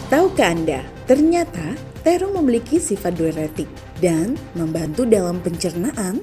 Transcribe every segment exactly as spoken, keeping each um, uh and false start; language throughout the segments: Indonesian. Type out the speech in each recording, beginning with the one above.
Tahukah Anda, ternyata terong memiliki sifat diuretik dan membantu dalam pencernaan?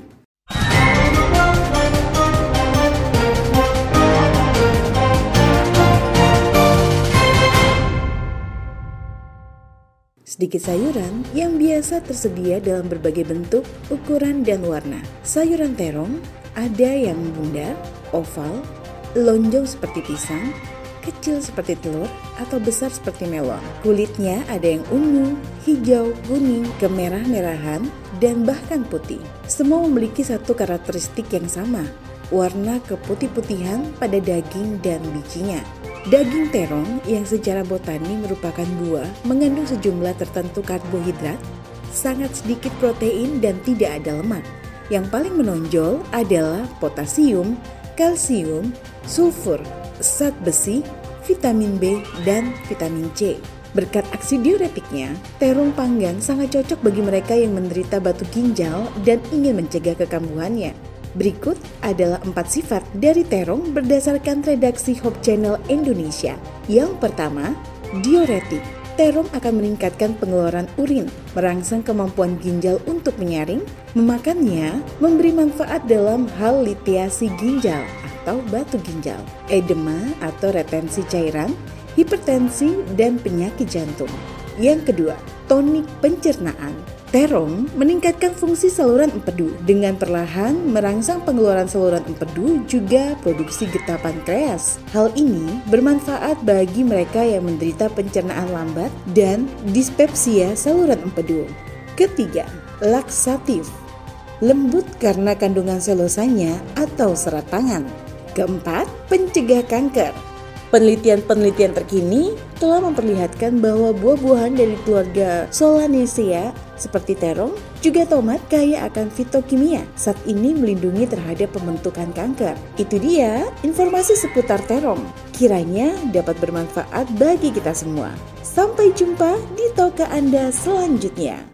Sedikit sayuran yang biasa tersedia dalam berbagai bentuk, ukuran, dan warna. Sayuran terong ada yang bundar, oval, lonjong seperti pisang, kecil seperti telur, atau besar seperti melon. Kulitnya ada yang ungu, hijau, kuning, kemerah-merahan, dan bahkan putih. Semua memiliki satu karakteristik yang sama, warna keputih-putihan pada daging dan bijinya. Daging terong yang secara botani merupakan buah mengandung sejumlah tertentu karbohidrat, sangat sedikit protein dan tidak ada lemak. Yang paling menonjol adalah potasium, kalsium, sulfur, zat besi, vitamin B, dan vitamin C. Berkat aksi diuretiknya, terong panggang sangat cocok bagi mereka yang menderita batu ginjal dan ingin mencegah kekambuhannya. Berikut adalah empat sifat dari terong berdasarkan redaksi Hope Channel Indonesia. Yang pertama, diuretik. Terong akan meningkatkan pengeluaran urin, merangsang kemampuan ginjal untuk menyaring. Memakannya memberi manfaat dalam hal litiasi ginjal atau batu ginjal, edema atau retensi cairan, hipertensi, dan penyakit jantung. Yang kedua, tonik pencernaan. Terong meningkatkan fungsi saluran empedu dengan perlahan merangsang pengeluaran saluran empedu juga produksi getah pankreas. Hal ini bermanfaat bagi mereka yang menderita pencernaan lambat dan dispepsia saluran empedu. Ketiga, laksatif. Lembut karena kandungan selosanya atau serat pangan. Keempat, pencegah kanker. Penelitian-penelitian terkini telah memperlihatkan bahwa buah-buahan dari keluarga Solanaceae seperti terong, juga tomat kaya akan fitokimia. Zat ini melindungi terhadap pembentukan kanker. Itu dia informasi seputar terong. Kiranya dapat bermanfaat bagi kita semua. Sampai jumpa di Toka Anda selanjutnya.